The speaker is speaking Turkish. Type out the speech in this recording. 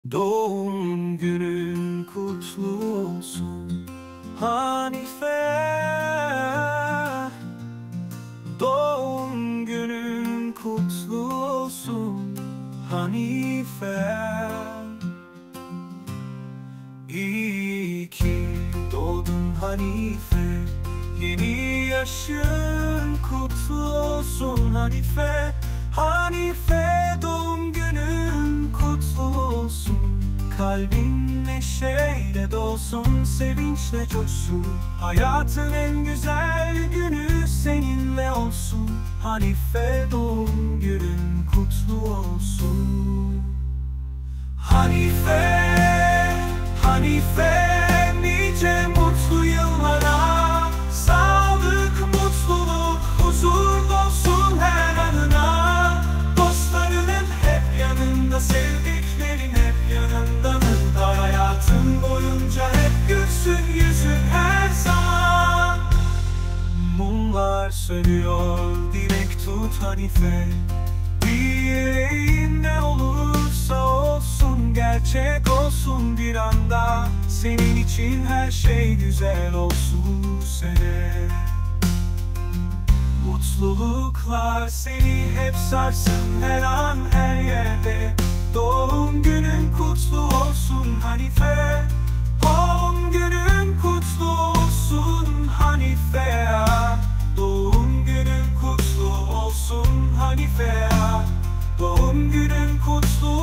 Doğum günün kutlu olsun Hanife. Doğum günün kutlu olsun Hanife. İyi ki doğdun Hanife. Yeni yaşın kutlu olsun Hanife. Hanife, doğum günün kutlu olsun. Kalbin neşeyle dolsun, sevinçle coşsun. Hayatın en güzel günü seninle olsun Hanife, doğum günün kutlu olsun Hanife. Hanife, nice mutlu yıllara. Sağlık, mutluluk, huzur olsun her anına. Dostlarının hep yanında, sevdiklerin hep yanında. Hayatın boyunca hep gülsün yüzün her zaman. Mumlar sönüyor, dilek tut Hanife. Dileğin ne olursa olsun, gerçek olsun bir anda. Senin için her şey güzel olsun bu sene. Mutluluklar seni hep sarsın her an her yerde. Doğum günün kutlu olsun Hanife. Doğum günün kutlu olsun Hanife. Doğum günün kutlu olsun Hanife. Doğum günün kutlu